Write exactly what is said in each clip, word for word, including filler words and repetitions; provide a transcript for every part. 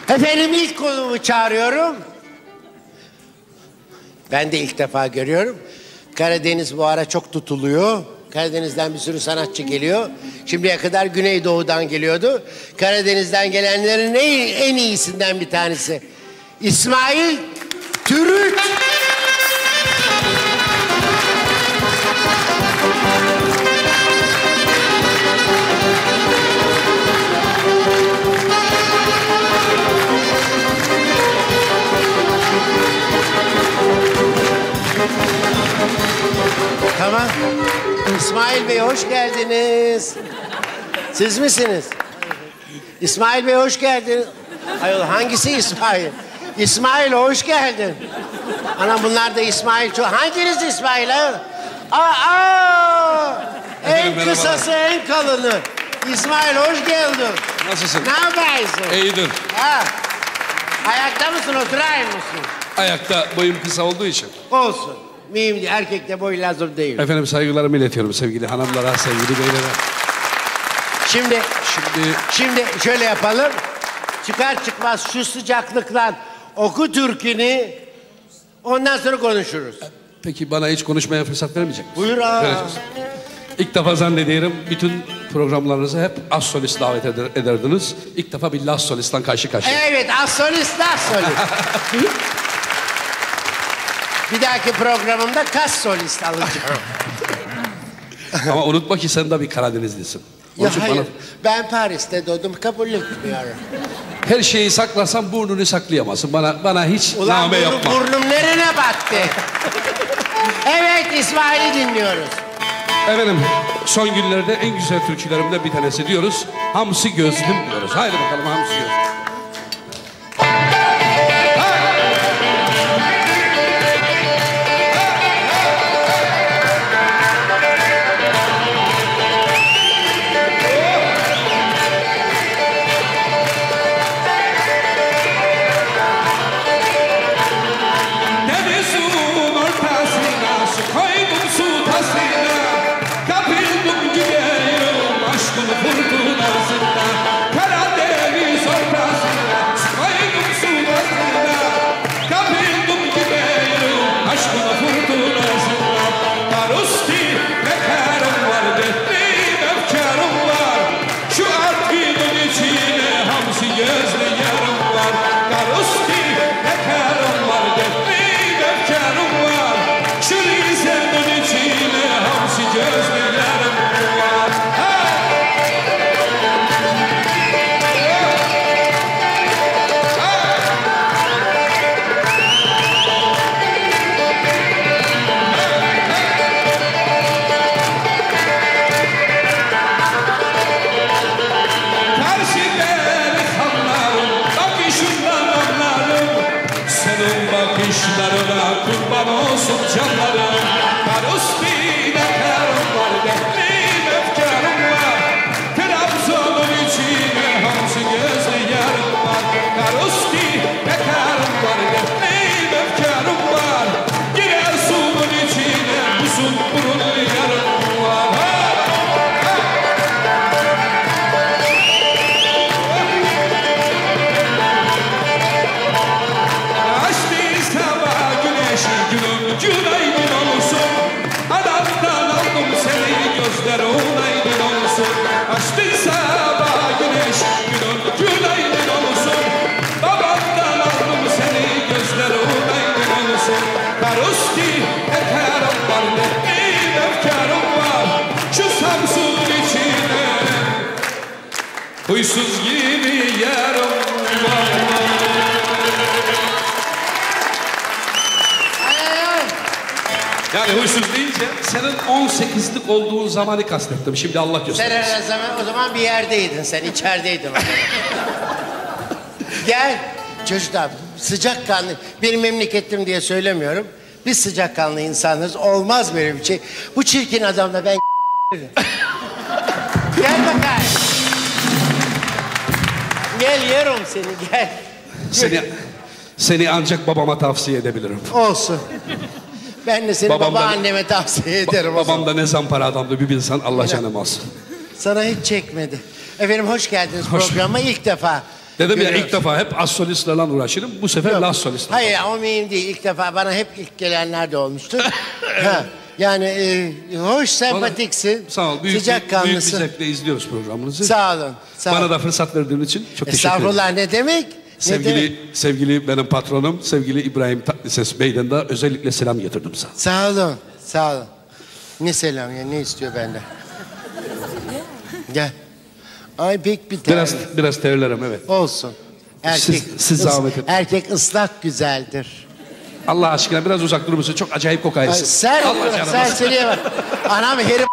Efendim ilk konuğumu çağırıyorum. Ben de ilk defa görüyorum. Karadeniz bu ara çok tutuluyor. Karadeniz'den bir sürü sanatçı geliyor. Şimdiye kadar Güneydoğu'dan geliyordu. Karadeniz'den gelenlerin en iyisinden bir tanesi. İsmail Türüt. Tamam. İsmail Bey hoş geldiniz. Siz misiniz? İsmail Bey hoş geldiniz. Hayır, hangisi İsmail? İsmail hoş geldin. Ana bunlar da İsmail çok. Hanginiz İsmail ha? Aa, aa! En kısası en kalını. İsmail hoş geldin. Nasılsın? Ne yapıyorsun? İyidir. Ha. Ayakta mısın, oturayım mısın? Ayakta, boyum kısa olduğu için. Olsun. Mühim değil. Erkekte boy lazım değil. Efendim saygılarımı iletiyorum sevgili hanımlara, sevgili beylere. Şimdi, Şimdi, şimdi şöyle yapalım. Çıkar çıkmaz şu sıcaklıkla oku türkünü. Ondan sonra konuşuruz. peki bana hiç konuşmaya fırsat vermeyecek misin? Buyur aa. Vereceğiz. İlk defa zannediyorum bütün programlarınızı hep az solist davet eder, ederdiniz. İlk defa bir las solistten karşı karşıya. Evet, az solist, az solist. Bir dahaki programımda kas solist alacağım. Ama unutma ki sen de bir Karadenizlisin. Onun Ya için hayır, bana ben Paris'te doğdum, kabul etmiyorum. her şeyi saklasan burnunu saklayamazsın. Bana bana hiç Ulan name burnu, yapma. burnum nerene battı? Evet, İsmail'i dinliyoruz. Efendim son günlerde en güzel türkülerimden bir tanesi diyoruz. Hamsi gözlüm diyoruz. Haydi bakalım hamsi gözlüm. Huysuz gibi yarım var. Yani huysuz deyince senin on sekizlik olduğun zamanı kastettim. Şimdi Allah göstermesin. Sen o zaman, o zaman bir yerdeydin, sen içerideydin. Gel çocuklar, sıcakkanlı, benim memleketim diye söylemiyorum. Biz sıcakkanlı insanlarız, olmaz böyle bir şey. Bu çirkin adamla ben gel bakayım. Gel yerim seni, gel. Seni, seni ancak babama tavsiye edebilirim. Olsun. Ben de seni Babam da- babaanneme tavsiye ederim. o Babam zaman. da ne zampara adamdı bir bilsen Allah canım olsun. Sana hiç çekmedi. Efendim hoş geldiniz Hoş programa. İlk defa Dedim ya Görüyoruz. ilk defa hep az solistlerle uğraşırım. Bu sefer Yok. las solist. Hayır o mühim değil. İlk defa bana hep ilk gelenler de olmuştur. Ha, yani e, hoş, sempatiksin. Sağ ol. Büyük, büyük, büyük bir Sıcakkanlısın. zevkle izliyoruz programınızı. Sağ olun. Sağ Bana olun. da fırsat verdiğin için çok teşekkür ederim. Estağfurullah ne demek? Sevgili, Ne demek? sevgili benim patronum, sevgili İbrahim Tatlıses Bey'den de özellikle selam getirdim sana. Sağ olun. Sağ olun. Ne selam ya ne istiyor benden? Gel. Ay pek bir tane. Biraz, biraz terlerim evet. Olsun. Erkek, Siz- siz ıs- zahmet edin. erkek ıslak güzeldir. Allah aşkına biraz uzak durur musun? Çok acayip Ay, kokarsın. sen Allah canım. serseriye bak. Anam herif.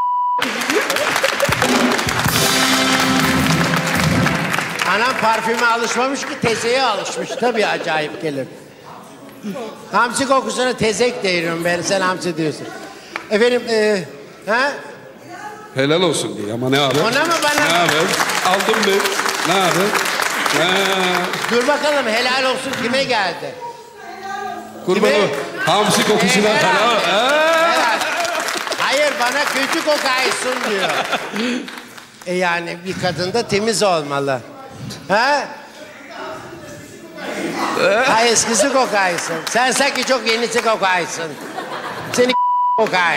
Anam parfüme alışmamış ki tezeye alışmış. Tabii acayip gelir. Hamsi kokusuna tezek değiyorum ben. Sen hamsi diyorsun. Efendim e, ha? Helal olsun diye ama ne haber? Ona mı bana? Ne haber? Aldım be. Ne haber? Ha, Dur bakalım helal olsun kime geldi? kurbanı. Kime? Hamsi kokusuna E, herhalde. helal. Ha. Herhalde. Hayır bana kötü kokaysın diyor. E yani bir kadın da temiz olmalı. Ha? Ha eskisi kokaysın. Sen sanki çok yenisi kokaysın. Seni kokay.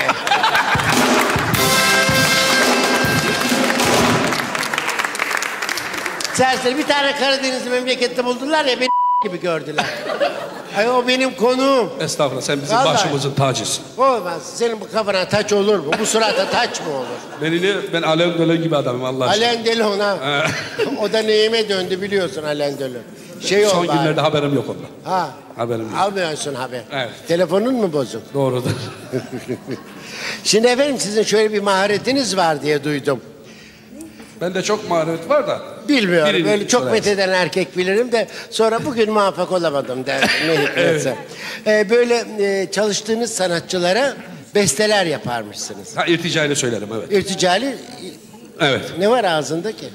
Serseri bir tane Karadenizli memlekette buldular ya beni gibi gördüler. Ay o benim konuğum. Estağfurullah sen bizim Vallahi. başımızın tacısın. Olmaz. Senin bu kafana taç olur mu? Bu surata taç mı olur? Beni ne? Ben Alen Dölen gibi adamım Allah aşkına. Alen Delon ha. O da neyime döndü biliyorsun Alen Delon. Şey Son oldu. günlerde haberim yok ondan. Ha. Haberim yok. Almıyorsun haber. Evet. Telefonun mu bozuk? Doğrudur. Şimdi efendim sizin şöyle bir maharetiniz var diye duydum. Bende çok maharet var da. Bilmiyorum. Birini Böyle çok söylersin. metheden erkek bilirim de sonra bugün muvaffak olamadım der. Ne hikmetse. Ee, böyle e, çalıştığınız sanatçılara besteler yaparmışsınız. Ha irticayla söylerim evet. İrticali Evet. ne var ağzında ki?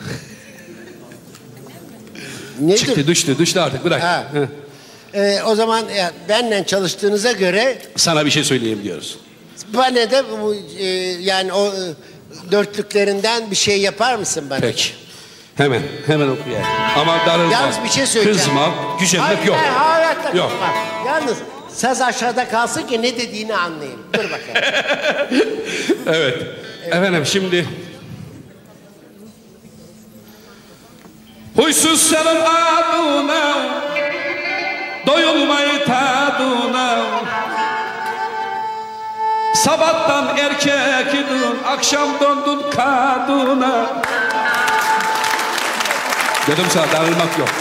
Nedir? Çıktı düştü düştü artık bırak. Ha. Heh. Ee, o zaman ya, benle çalıştığınıza göre Sana bir şey söyleyeyim diyoruz. bana da bu, e, yani o e, dörtlüklerinden bir şey yapar mısın bana? Peki. Hemen hemen oku yani. Ama darılma. Yalnız bir şey söyleyeceğim. Kızma, gücenmek Hayır, yok. ben hayatta Yok. kızmam. Yalnız saz aşağıda kalsın ki ne dediğini anlayayım. Dur bakalım. Evet. Efendim şimdi huysuz senin adına doyulmayı tadına sabahtan erkek idin akşam döndün kadına dedim sana darılmak yok.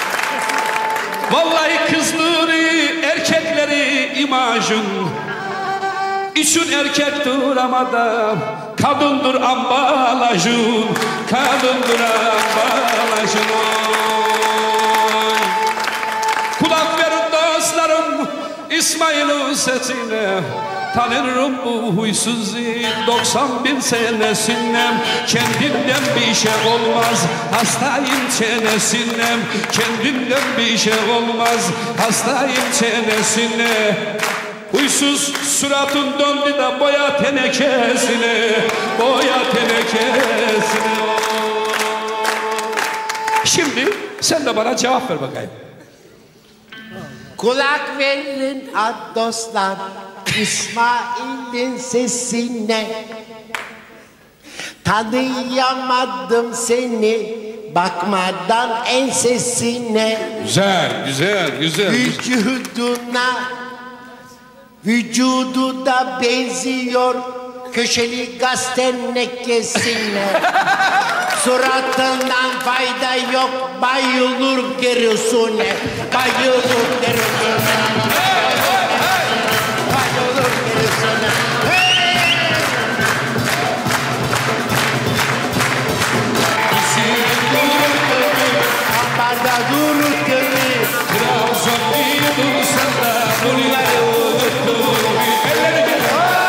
Vallahi kızları erkekleri imajın için erkek duramadan kadındır ambalajın kadındır ambalajın oy. Kulak verin dostlarım İsmail'in sesine tanırım bu huysuzu doksan bin senesinden kendinden bir şey olmaz hastayım çenesinden kendinden bir şey olmaz hastayım çenesine huysuz suratın döndü de boya tenekesine boya tenekesine şimdi sen de bana cevap ver bakayım. Kulak verin ad dostlar İsmail'in sesine. Tanıyamadım seni bakmadan ensesine. Güzel, güzel, güzel. Vücuduna vücudu da benziyor köşeli gaz tenekesine. Suratından fayda yok bayılır gerusune. Bayılır gerusune. Bayılır gerusune. Ambarda durur gönül. Trabzon bir sana bunları unuttum. Elleri gel.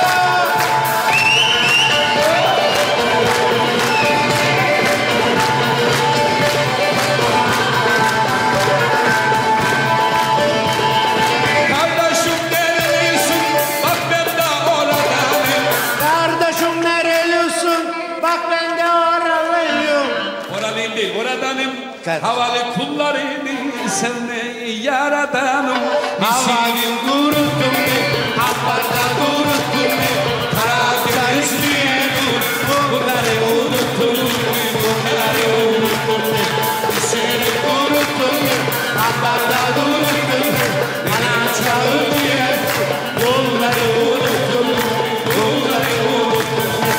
Kardeşim nerelisin? Bak ben de oradanım. Kardeşim nerelisin? Bak ben de oralıyım. Oralıyım değil, oradanım. Kar Evet. Havalı kullarını sevmeyi yaradanım. Havalin kuruttun mu? Havarda kuruttun mu? Karadenizliye dur. Bunları unuttun mu? Bunları unuttun mu? Seni kuruttun mu? Havarda kuruttun mu? Bana çağır diye. Bunları unuttun mu? Bunları unuttun mu?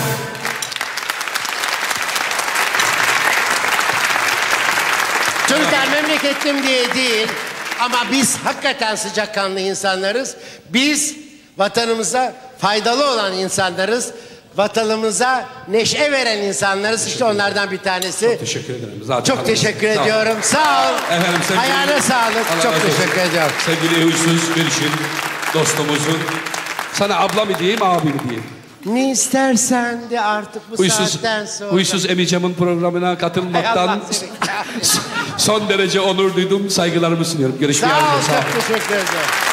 Çocuklar memleketlim diye değil ama biz hakikaten sıcakkanlı insanlarız. Biz vatanımıza faydalı olan insanlarız. Vatanımıza neşe veren insanlarız. İşte onlardan bir tanesi. Çok teşekkür ederim. Zaten Çok teşekkür Sağ ol. ediyorum. Sağ ol. Efendim, sevgili- Ayağına sağlık. Allah Çok razı olsun. teşekkür ediyorum. Sevgili Huysuz Gülşin dostumuzun. Sana abla mı diyeyim, abi mi diyeyim? Ne istersen de artık bu Huysuz, saatten sonra. Huysuz Emicam'ın programına Hay katılmaktan Allah seni kahretsin. son derece onur duydum. Saygılarımı sunuyorum. Görüşmeye Sağ ol. sağ ol. Çok teşekkür ederim.